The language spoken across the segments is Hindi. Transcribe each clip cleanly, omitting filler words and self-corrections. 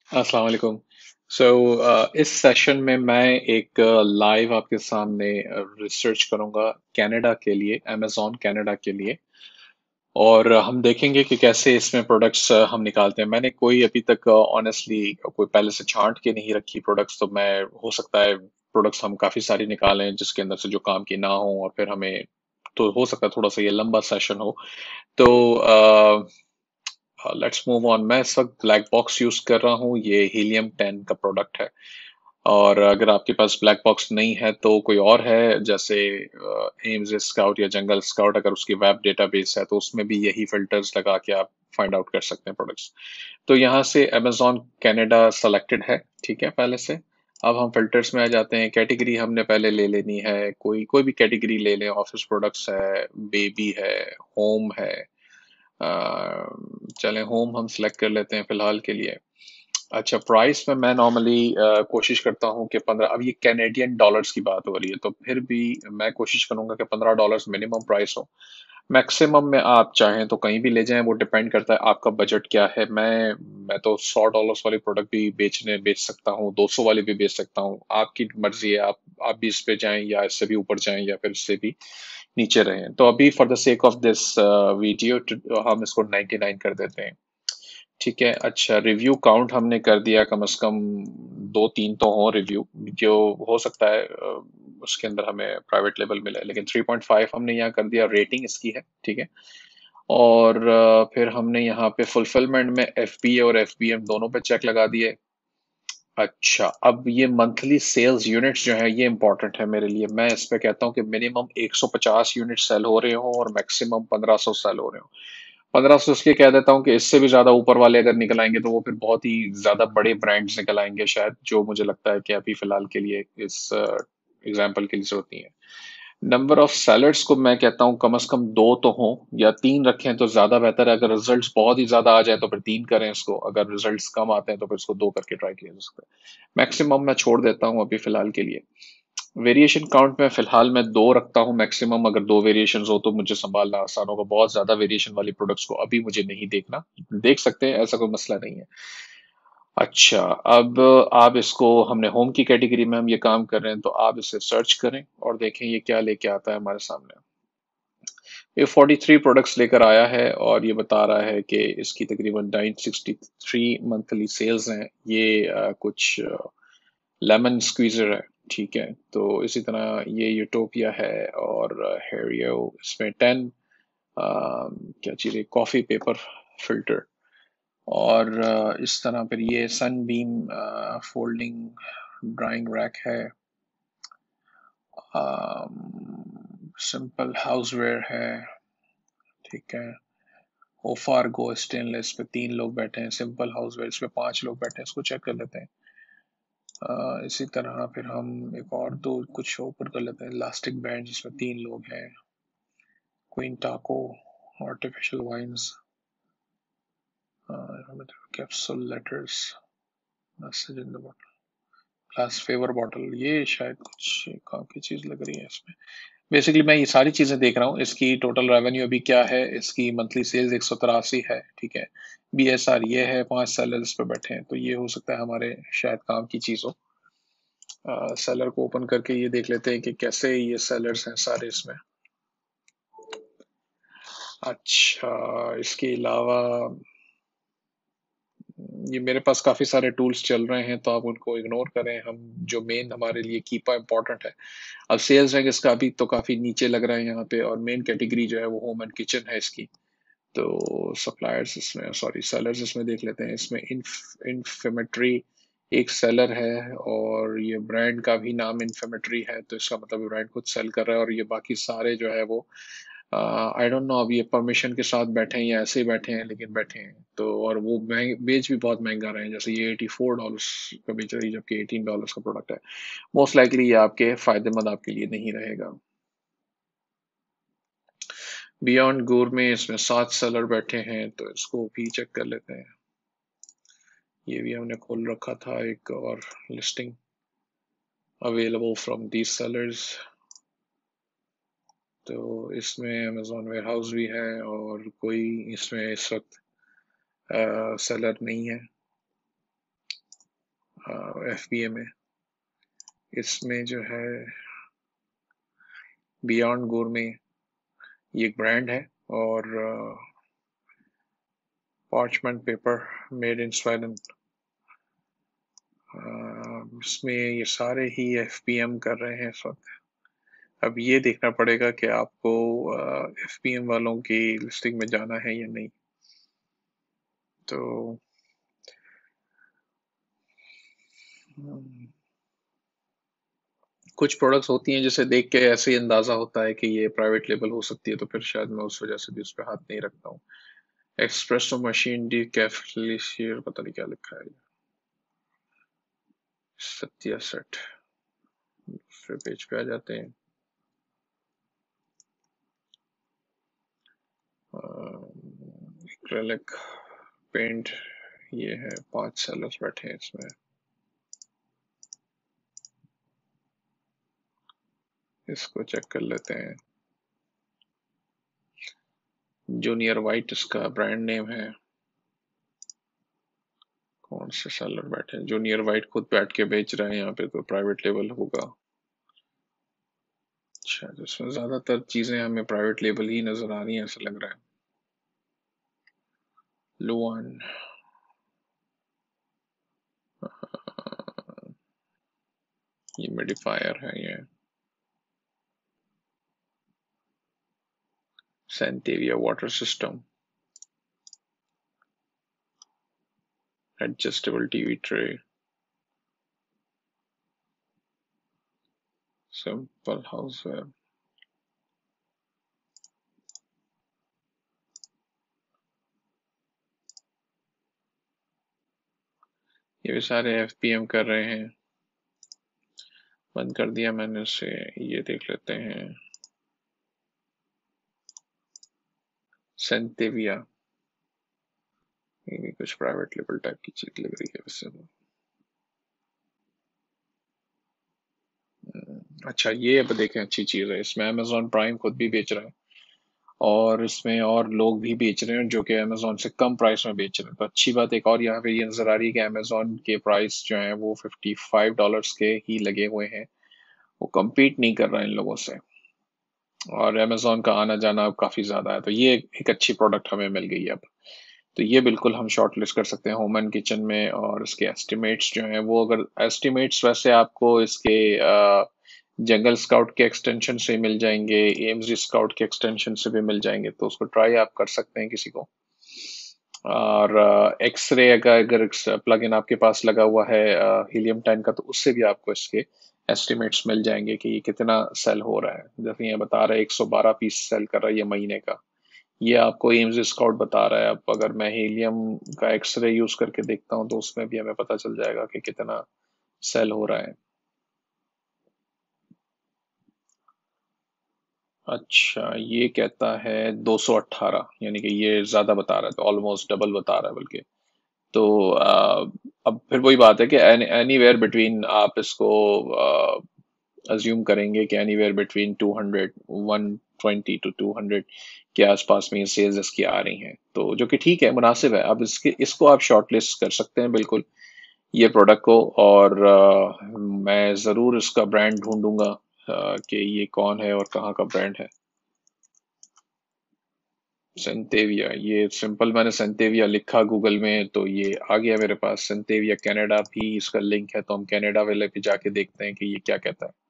अस्सलाम वालेकुम। सो इस सेशन में मैं एक लाइव आपके सामने रिसर्च करूंगा कनाडा के लिए, अमेजोन कनाडा के लिए। और हम देखेंगे कि कैसे इसमें प्रोडक्ट्स हम निकालते हैं। मैंने कोई अभी तक ऑनेस्टली कोई पहले से छांट के नहीं रखी प्रोडक्ट्स, तो मैं हो सकता है प्रोडक्ट्स हम काफी सारी निकालें जिसके अंदर से जो काम की ना हो, और फिर हमें तो हो सकता है थोड़ा सा ये लंबा सेशन हो। तो लेट्स मूव ऑन। मैं इस वक्त ब्लैक बॉक्स यूज कर रहा हूँ, ये हीलियम 10 का प्रोडक्ट है। और अगर आपके पास ब्लैक बॉक्स नहीं है तो कोई और है, जैसे एम्स स्काउट या जंगल स्काउट, अगर उसकी वेब डेटाबेस है तो उसमें भी यही फिल्टर्स लगा के आप फाइंड आउट कर सकते हैं प्रोडक्ट्स। तो यहाँ से अमेजोन कनाडा सेलेक्टेड है, ठीक है पहले से। अब हम फिल्टर्स में आ जाते हैं। कैटेगरी हमने पहले ले लेनी है, कोई कोई भी कैटेगरी ले लें। ऑफिस प्रोडक्ट्स है, बेबी है, होम है। चलें होम हम सिलेक्ट कर लेते हैं फिलहाल के लिए। अच्छा, प्राइस में मैं नॉर्मली कोशिश करता हूँ कि 15, अब ये कैनेडियन डॉलर्स की बात हो रही है तो फिर भी मैं कोशिश करूंगा कि $15 मिनिमम प्राइस हो। मैक्सिमम में आप चाहें तो कहीं भी ले जाएं, वो डिपेंड करता है आपका बजट क्या है। मैं तो $100 वाली प्रोडक्ट भी बेच सकता हूँ, 200 वाली भी बेच सकता हूँ। आपकी मर्जी है, आप भी इस पे जाएं या इससे भी ऊपर जाएं या फिर इससे भी नीचे रहें। तो अभी for the sake of this video हम इसको 99 कर देते हैं, ठीक है। अच्छा, रिव्यू काउंट हमने कर दिया, कम से कम दो तीन तो हो रिव्यू, जो हो सकता है उसके अंदर हमें प्राइवेट लेवल मिला है, लेकिन 3.5 हमने यहाँ कर दिया। रेटिंग इसकी है, ठीक है। और फिर हमने यहाँ पे फुलफिलमेंट में FBA और FBM दोनों पे चेक लगा दिए। अच्छा, अब ये मंथली सेल्स यूनिट्स जो है ये इंपॉर्टेंट है मेरे लिए। मैं इस पे कहता हूँ कि मिनिमम 150 यूनिट सेल हो रहे हो और मैक्सिमम 1500 सेल हो रहे हो। 1500 इसलिए कह देता हूँ कि इससे भी ज्यादा ऊपर वाले अगर निकल आएंगे तो वो फिर बहुत ही ज्यादा बड़े ब्रांड्स निकल आएंगे शायद, जो मुझे लगता है कि अभी फिलहाल के लिए इस एग्जाम्पल के लिए जरूरत नहीं है। नंबर ऑफ सेलर्स को मैं कहता हूँ कम से कम दो तो हों, या तीन रखें तो ज्यादा बेहतर है। अगर रिजल्ट्स बहुत ही ज्यादा आ जाए तो फिर तीन करें इसको, अगर रिजल्ट्स कम आते हैं तो फिर इसको दो करके ट्राई किया जा सकता है। मैक्सिमम मैं छोड़ देता हूँ अभी फिलहाल के लिए। वेरिएशन काउंट में फिलहाल मैं दो रखता हूँ मैक्सिमम। अगर दो वेरिएशन हो तो मुझे संभालना आसान होगा। बहुत ज्यादा वेरिएशन वाली प्रोडक्ट्स को अभी मुझे नहीं देखना, देख सकते हैं, ऐसा कोई मसला नहीं है। अच्छा, अब आप इसको, हमने होम की कैटेगरी में हम ये काम कर रहे हैं तो आप इसे सर्च करें और देखें ये क्या लेके आता है हमारे सामने। ये 43 प्रोडक्ट्स लेकर आया है और ये बता रहा है कि इसकी तकरीबन 963 मंथली सेल्स हैं। ये कुछ लेमन स्क्वीजर है, ठीक है। तो इसी तरह ये यूटोपिया है, और हेरियो इसमें 10 क्या चीज़ है, कॉफ़ी पेपर फिल्टर। और इस तरह फिर ये सनबीम फोल्डिंग ड्राइंग रैक है। सिंपल हाउसवेयर है, ठीक है। ओफारगो स्टेनलेस पे तीन लोग बैठे हैं। सिंपल हाउसवेयर इस पे पांच लोग बैठे हैं, इसको चेक कर लेते हैं। इसी तरह फिर हम एक और दो कुछ ऊपर कर लेते हैं। इलास्टिक बैंड जिसमें तीन लोग हैं। क्वीन टाको artificial vines, capsule letters, message in the bottle, class favour bottle. ये शायद कुछ काम की चीज लग रही है इसमें। बेसिकली मैं ये सारी चीजें देख रहा हूँ। इसकी टोटल रेवेन्यू अभी क्या है, इसकी मंथली सेल्स 183 है, ठीक है। BSR ये है, पांच सेलर इस पे बैठे हैं, तो ये हो सकता है हमारे शायद काम की चीज हो। सेलर को ओपन करके ये देख लेते हैं कि कैसे ये सेलर्स हैं सारे इसमें। अच्छा, इसके अलावा ये मेरे पास काफी सारे टूल्स चल रहे हैं तो आप उनको इग्नोर करें। हम जो मेन हमारे लिए कीपा इंपॉर्टेंट है। अब सेल्स रैंक इसका अभी तो काफी नीचे लग रहा है यहाँ पे, और मेन कैटेगरी जो है वो होम एंड किचन है इसकी। तो सप्लायर्स इसमें, सॉरी सेलर्स इसमें देख लेते हैं। इसमें इन्फेमेट्री एक सेलर है, और ये ब्रांड का भी नाम इन्फेमेट्री है, तो इसका मतलब ब्रांड खुद सेल कर रहा है। और ये बाकी सारे जो है वो आई डोंट नो अब ये परमिशन के साथ बैठे हैं या ऐसे ही बैठे हैं, लेकिन बैठे हैं तो। और वो बेच भी बहुत महंगा रहे हैं, जैसे ये $84 का बेच रही है जबकि $18 का प्रोडक्ट है। मोस्ट लाइकली ये आपके फायदेमंद आपके लिए नहीं रहेगा। बियॉन्ड गुर में इसमें 7 सेलर बैठे हैं, तो इसको भी चेक कर लेते हैं। ये भी हमने खोल रखा था एक और listing, available from these sellers. तो इसमें अमेजोन वेयर हाउस भी है, और कोई इसमें इस वक्त सेलर नहीं है। FBA में। इसमें जो है बियॉन्ड गोurmet, ये एक ब्रांड है, और parchment paper made in Sweden. इसमें ये सारे ही FPM कर रहे हैं इस वक्त। अब ये देखना पड़ेगा कि आपको FPM वालों की लिस्टिंग में जाना है या नहीं। तो कुछ प्रोडक्ट्स होती हैं जिसे देख के ऐसे ही अंदाजा होता है कि ये प्राइवेट लेबल हो सकती है, तो फिर शायद मैं उस वजह से भी उस पर हाथ नहीं रखता हूँ। एक्सप्रेसो मशीन डी कैफलिशियर, पता नहीं क्या लिखा है। सत्या सेट, दूसरे पेज पे आ जाते हैं। एक्रेलिक पेंट, ये है, 5 सेलर्स बैठे हैं इसमें। इसको चेक कर लेते हैं। जूनियर वाइट इसका ब्रांड नेम है। कौन से सेलर बैठे हैं? जूनियर वाइट खुद बैठ के बेच रहे हैं यहाँ पे, तो प्राइवेट लेबल होगा। अच्छा, तो इसमें ज्यादातर चीजें हमें प्राइवेट लेबल ही नजर आ रही हैं, ऐसा लग रहा है। लुआन, ये मेडिफायर है। ये Santevia water system, adjustable TV tray, simple houseware. ये भी सारे FPM कर रहे हैं। बंद कर दिया मैंने इसे। ये देख लेते हैं, सेंटेविया, ये भी कुछ प्राइवेट लेबल टाइप की चीज लग रही है वैसे तो। अच्छा, ये अब देखें, अच्छी चीज है। इसमें अमेजोन प्राइम खुद भी बेच रहा है, और इसमें और लोग भी बेच रहे हैं जो कि अमेजोन से कम प्राइस में बेच रहे हैं। तो अच्छी बात एक और यहाँ पे ये नजर आ रही है कि अमेजोन के प्राइस जो है वो $55 के ही लगे हुए हैं। वो compete नहीं कर रहा है इन लोगों से, और अमेजोन का आना जाना अब काफी ज्यादा है। तो ये एक अच्छी प्रोडक्ट हमें मिल गई है अब। तो ये बिल्कुल हम शॉर्ट लिस्ट कर सकते हैं होम एंड किचन में। और इसके एस्टिमेट्स जो हैं वो, अगर एस्टिमेट्स वैसे आपको इसके जंगल स्काउट के एक्सटेंशन से मिल जाएंगे, एम्स स्काउट के एक्सटेंशन से भी मिल जाएंगे, तो उसको ट्राई आप कर सकते हैं किसी को। और एक्सरे का अगर प्लग इन आपके पास लगा हुआ है हीलियम 10 का, तो उससे भी आपको इसके एस्टिमेट्स मिल जाएंगे कि ये कितना सेल हो रहा है। जैसे ये बता रहा है 112 पीस सेल कर रहा है ये महीने का। ये आपको एम्स स्काउट बता रहा है। अब अगर मैं हीलियम का एक्सरे यूज करके देखता हूँ, तो उसमें भी हमें पता चल जाएगा कि कितना सेल हो रहा है। अच्छा, ये कहता है 218, यानी कि ये ज्यादा बता रहा है, तो ऑलमोस्ट डबल बता रहा है बल्कि। तो अब फिर वही बात है कि एनीवेयर बिटवीन, आप इसको अज्यूम करेंगे कि एनीवेयर बिटवीन 200, 120 टू 200 के आसपास में ये सेल्स इसकी आ रही हैं, तो जो कि ठीक है, मुनासिब है। अब इसको आप शॉर्ट लिस्ट कर सकते हैं बिल्कुल, ये प्रोडक्ट को। और मैं ज़रूर इसका ब्रांड ढूंढूंगा कि ये कौन है और कहाँ का ब्रांड है। सेंटेविया, ये सिंपल, मैंने सेंटेविया लिखा गूगल में तो ये आ गया मेरे पास। सेंटेविया कनाडा भी इसका लिंक है, तो हम कनाडा वाले पे जाके देखते हैं कि ये क्या कहता है।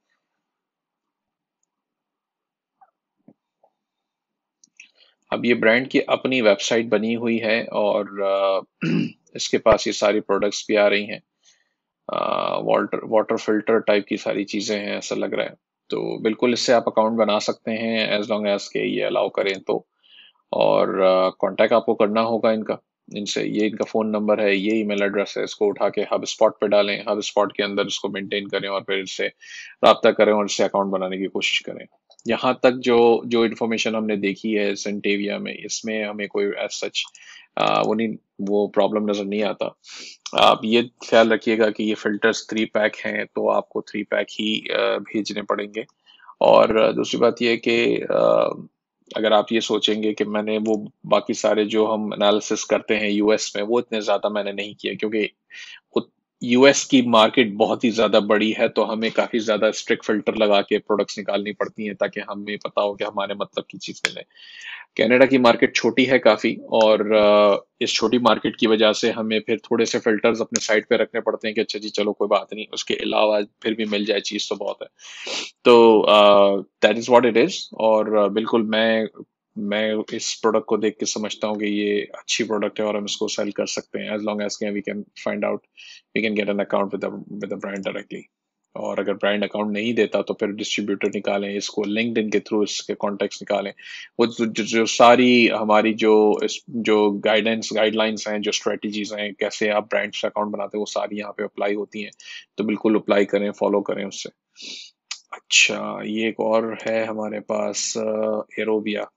अब ये ब्रांड की अपनी वेबसाइट बनी हुई है, और इसके पास ये सारी प्रोडक्ट्स भी आ रही हैं। वाटर वाटर फिल्टर टाइप की सारी चीजें हैं, ऐसा लग रहा है। तो बिल्कुल इससे आप अकाउंट बना सकते हैं, एज लॉन्ग एज के ये अलाउ करें तो। और कांटेक्ट आपको करना होगा इनका, इनसे। ये इनका फोन नंबर है, ये ईमेल एड्रेस है। इसको उठा के हब स्पॉट पे डालें, हब स्पॉट के अंदर इसको मेंटेन करें, और फिर इससे राब्ता करें और इससे अकाउंट बनाने की कोशिश करें। यहाँ तक जो जो इन्फॉर्मेशन हमने देखी है सेंटेविया में, इसमें हमें कोई एज सच वो नहीं, वो प्रॉब्लम नजर नहीं आता। आप ये ख्याल रखिएगा कि ये फिल्टर्स 3 पैक हैं, तो आपको 3 पैक ही भेजने पड़ेंगे। और दूसरी बात ये है कि अगर आप ये सोचेंगे कि मैंने वो बाकी सारे जो हम एनालिसिस करते हैं US में, वो इतने ज्यादा मैंने नहीं किए, क्योंकि यूएस की मार्केट बहुत ही ज्यादा बड़ी है, तो हमें काफी ज्यादा स्ट्रिक्ट फिल्टर लगा के प्रोडक्ट्स निकालनी पड़ती हैं ताकि हमें पता हो कि हमारे मतलब की चीज मिले। कनाडा की मार्केट छोटी है काफी, और इस छोटी मार्केट की वजह से हमें फिर थोड़े से फिल्टर्स अपने साइड पे रखने पड़ते हैं कि अच्छा जी चलो कोई बात नहीं, उसके अलावा फिर भी मिल जाए चीज तो बहुत है। तो that is what it is. और बिल्कुल मैं इस प्रोडक्ट को देख के समझता हूँ कि ये अच्छी प्रोडक्ट है और हम इसको सेल कर सकते हैं, as long as we can find out, we can get an account with the brand directly. और अगर ब्रांड अकाउंट नहीं देता तो फिर डिस्ट्रीब्यूटर निकालें, इसको लिंक्डइन के थ्रू इसके कॉन्टेक्ट्स निकालें। वो जो सारी हमारी जो गाइडलाइंस हैं, जो स्ट्रेटजीज हैं, कैसे आप ब्रांड्स अकाउंट बनाते हैं, वो सारी यहाँ पे अप्लाई होती हैं। तो बिल्कुल अप्लाई करें, फॉलो करें उससे। अच्छा, ये एक और है हमारे पास, एरोबिया।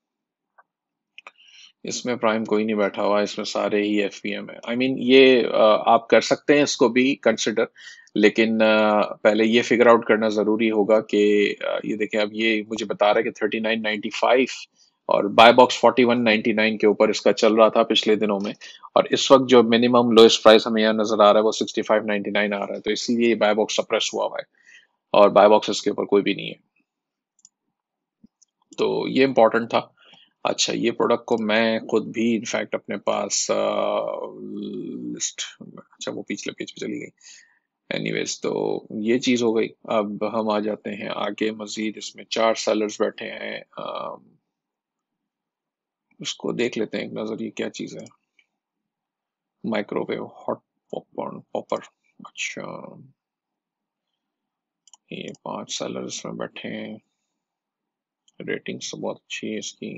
इसमें प्राइम कोई नहीं बैठा हुआ, इसमें सारे ही एफपीएम है। आई मीन ये आप कर सकते हैं इसको भी कंसिडर, लेकिन पहले ये फिगर आउट करना जरूरी होगा कि ये देखें, अब ये मुझे बता रहा है कि 39.95 और बाय बॉक्स 41.99 के ऊपर इसका चल रहा था पिछले दिनों में। और इस वक्त जो मिनिमम लोएस्ट प्राइस हमें यहाँ नजर आ रहा है वो 65.99 आ रहा है, तो इसीलिए बाय बॉक्स सप्रेस हुआ हुआ है, और बाय बॉक्स इसके ऊपर कोई भी नहीं है। तो ये इम्पोर्टेंट था। अच्छा, ये प्रोडक्ट को मैं खुद भी इनफैक्ट अपने पास लिस्ट, अच्छा वो पिछले पेज पे चली गई। एनीवेज, तो ये चीज हो गई। अब हम आ जाते हैं आगे मजीद, इसमें चार सेलर्स बैठे हैं। उसको देख लेते हैं एक नजर, ये क्या चीज है। Microwave hot popcorn popper. अच्छा, ये पांच सेलर्स में बैठे हैं, रेटिंग्स तो बहुत अच्छी है इसकी।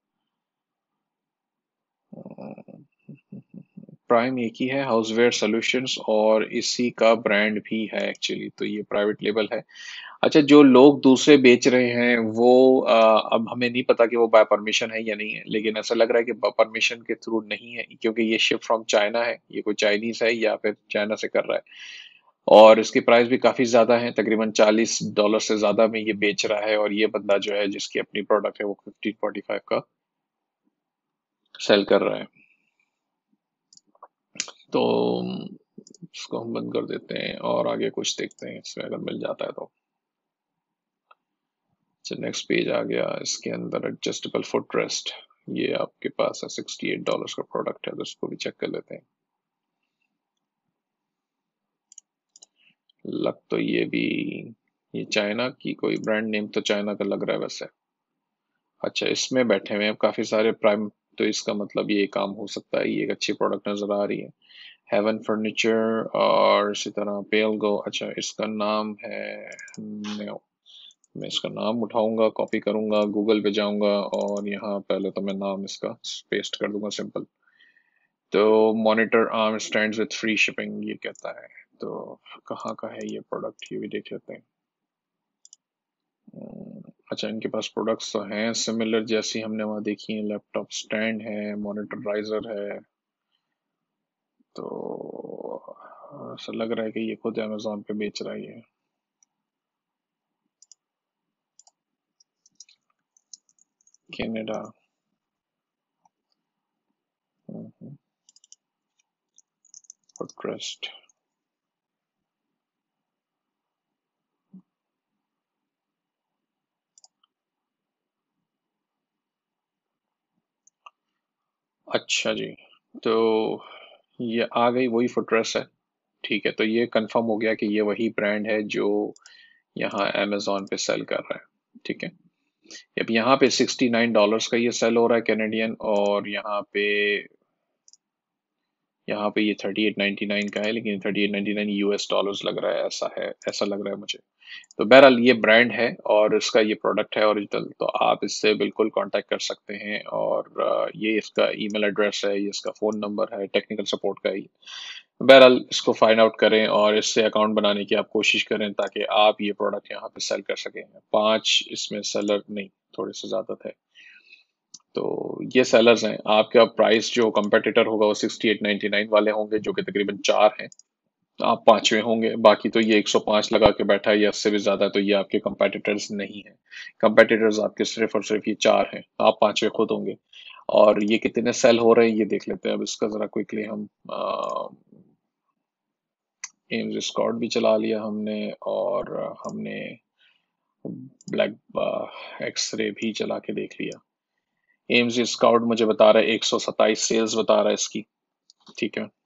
प्राइम एक ही है, हाउसवेयर सॉल्यूशंस, और इसी का ब्रांड भी है एक्चुअली, तो ये प्राइवेट लेबल है। अच्छा, जो लोग दूसरे बेच रहे हैं वो अब हमें नहीं पता कि वो बाय परमिशन है या नहीं है, लेकिन ऐसा लग रहा है कि परमिशन के थ्रू नहीं है, क्योंकि ये शिप फ्रॉम चाइना है, ये कोई चाइनीज है या फिर चाइना से कर रहा है। और इसकी प्राइस भी काफी ज्यादा है, तकरीबन $40 से ज्यादा में ये बेच रहा है, और ये बंदा जो है जिसकी अपनी प्रोडक्ट है वो 1545 का सेल कर रहा है। तो इसको हम बंद कर देते हैं और आगे कुछ देखते हैं इसमें अगर मिल जाता है तो। अच्छा, नेक्स्ट पेज आ गया, इसके अंदर एडजस्टेबल फुट रेस्ट। ये आपके पास है, $68 का प्रोडक्ट है, तो इसको भी चेक कर लेते हैं। लग तो ये भी, ये चाइना की कोई ब्रांड नेम तो चाइना का लग रहा है वैसे। अच्छा, इसमें बैठे हुए हैं काफी सारे प्राइम, तो इसका मतलब ये काम हो सकता है, ये एक अच्छी प्रोडक्ट नजर आ रही है। हेवन फर्नीचर, और इसी तरह पेल गो। अच्छा, इसका नाम है Neo। मैं इसका नाम उठाऊंगा, कॉपी करूंगा, गूगल पे जाऊंगा, और यहाँ पहले तो मैं नाम इसका पेस्ट कर दूंगा सिंपल। तो monitor arm stands with free shipping ये कहता है। तो कहाँ का है ये प्रोडक्ट, ये भी देख लेते हैं। अच्छा, इनके पास प्रोडक्ट्स तो हैं सिमिलर जैसी हमने वहाँ देखी है, लैपटॉप स्टैंड है, मॉनिटर राइजर है। तो ऐसा लग रहा है कि ये खुद अमेजोन पे बेच रहा है ये। कनाडा। फुटरेस्ट। अच्छा जी, तो ये आ गई वही फुटरेस्ट है। ठीक है, तो ये कंफर्म हो गया कि ये वही ब्रांड है जो यहाँ अमेजोन पे सेल कर रहा है। ठीक है, अब यहाँ पे $69 का ये सेल हो रहा है कैनेडियन, और यहाँ पे ये 38.99 का है, लेकिन 38.99 यूएस डॉलर्स लग रहा है, ऐसा है, ऐसा लग रहा है मुझे। तो बहरहाल ये ब्रांड है और इसका ये प्रोडक्ट है ओरिजिनल, तो आप इससे बिल्कुल कांटेक्ट कर सकते हैं। और ये इसका ईमेल एड्रेस है, ये इसका फ़ोन नंबर है, टेक्निकल सपोर्ट का ही। बहरहाल इसको फाइंड आउट करें और इससे अकाउंट बनाने की आप कोशिश करें ताकि आप ये प्रोडक्ट यहाँ पे सेल कर सकें। 5 इसमें सेलर नहीं, थोड़े से ज़्यादा थे। तो ये सेलर्स हैं। आपका प्राइस जो कंपेटिटर होगा वो 68.99 वाले होंगे, जो कि तकरीबन 4 हैं। आप पांचवें होंगे, बाकी तो ये 105 लगा के बैठा है या इससे भी ज्यादा, तो ये आपके कंपेटिटर्स नहीं है। कंपेटिटर्स आपके सिर्फ और सिर्फ ये 4 हैं, आप पांचवें खुद होंगे। और ये कितने सेल हो रहे हैं ये देख लेते हैं अब इसका जरा क्विकली हम। एम्स स्कॉट भी चला लिया हमने, और हमने ब्लैक एक्सरे भी चला के देख लिया। एम्स स्काउट मुझे बता रहा है 127 सेल्स बता रहा है इसकी, ठीक है।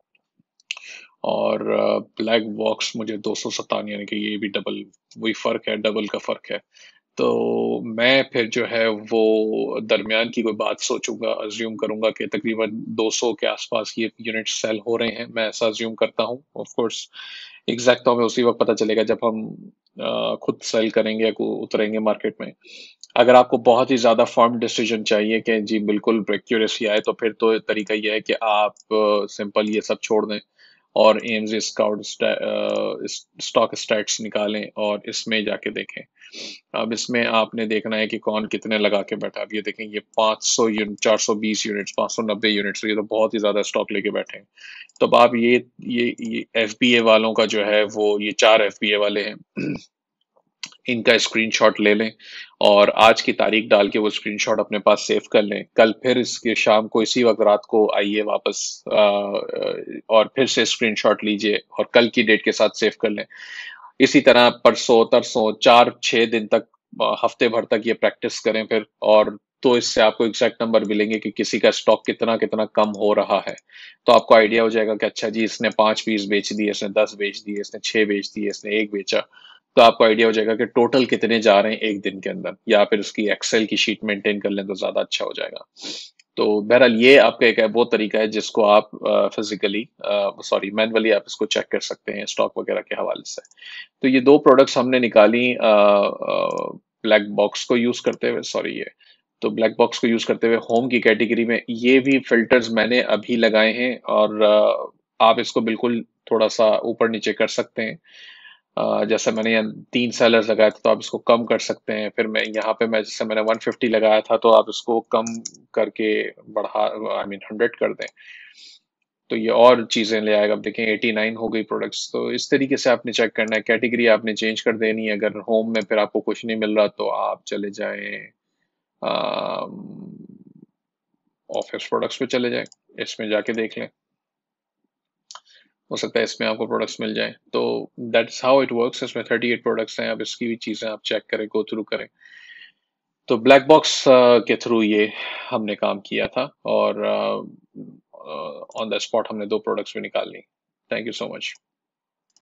और ब्लैक बॉक्स मुझे 257, यानी कि ये भी डबल, वही फर्क है, डबल का फर्क है। तो मैं फिर जो है वो दरमियान की कोई बात सोचूंगा, अज्यूम करूंगा कि तकरीबन 200 के आसपास ये यूनिट सेल हो रहे हैं, मैं ऐसा अज्यूम करता हूँ। ऑफ कोर्स एग्जैक्ट तो हमें उसी वक्त पता चलेगा जब हम खुद सेल करेंगे या उतरेंगे मार्केट में। अगर आपको बहुत ही ज्यादा फर्म डिसीजन चाहिए कि जी बिल्कुल एक्यूरेसी आए, तो फिर तो तरीका यह है कि आप सिंपल ये सब छोड़ दें और एम्स स्काउट स्टॉक स्टैट्स निकालें और इसमें जाके देखें। अब इसमें आपने देखना है कि कौन कितने लगा के बैठा। अब ये देखें, ये 500 यूनिट, 420 यूनिट्स, 590 यूनिट्स, ये तो बहुत ही ज्यादा स्टॉक लेके बैठे हैं। तो अब आप ये एफबीए वालों का जो है वो, ये 4 एफबीए वाले हैं, इनका स्क्रीनशॉट ले लें और आज की तारीख डाल के वो स्क्रीनशॉट अपने पास सेव कर लें। कल फिर इसके शाम को इसी वक्त रात को आइए वापस, और फिर से स्क्रीनशॉट लीजिए और कल की डेट के साथ सेव कर लें। इसी तरह परसों तरसों 4-6 दिन तक, हफ्ते भर तक ये प्रैक्टिस करें फिर, और तो इससे आपको एग्जैक्ट नंबर मिलेंगे कि किसी का स्टॉक कितना कितना कम हो रहा है। तो आपको आइडिया हो जाएगा कि अच्छा जी, इसने 5 पीस बेच दिए, इसने 10 बेच दिए, इसने 6 बेच दिए, इसने 1 बेचा। तो आपको आइडिया हो जाएगा कि टोटल कितने जा रहे हैं एक दिन के अंदर, या फिर उसकी एक्सेल की शीट मेंटेन कर लें तो ज्यादा अच्छा हो जाएगा। तो बहरहाल ये आपका एक वो तरीका है जिसको आप फिजिकली, सॉरी मैनुअली आप इसको चेक कर सकते हैं स्टॉक वगैरह के हवाले से। तो ये 2 प्रोडक्ट्स हमने निकाली ब्लैक बॉक्स को यूज करते हुए, सॉरी ये, तो ब्लैक बॉक्स को यूज करते हुए होम की कैटेगरी में ये भी फिल्टर्स मैंने अभी लगाए हैं, और आप इसको बिल्कुल थोड़ा सा ऊपर नीचे कर सकते हैं। जैसे मैंने यहाँ 3 सेलर्स लगाए थे, तो आप इसको कम कर सकते हैं। फिर मैं यहाँ पे, मैं जैसे मैंने 150 लगाया था, तो आप इसको कम करके बढ़ा, आई मीन 100 कर दें, तो ये और चीजें ले आएगा। अब देखें 89 हो गई प्रोडक्ट्स। तो इस तरीके से आपने चेक करना है, कैटेगरी आपने चेंज कर देनी है। अगर होम में फिर आपको कुछ नहीं मिल रहा तो आप चले जाएं ऑफिस प्रोडक्ट्स पे चले जाएं, इसमें जाके देख लें, हो सकता है इसमें आपको प्रोडक्ट्स मिल जाएं। तो दैट्स हाउ इट वर्क्स। इसमें 38 प्रोडक्ट्स हैं, अब इसकी भी चीजें आप चेक करें, गो थ्रू करें। तो ब्लैक बॉक्स के थ्रू ये हमने काम किया था, और ऑन द स्पॉट हमने 2 प्रोडक्ट्स भी निकाल ली। Thank you so much.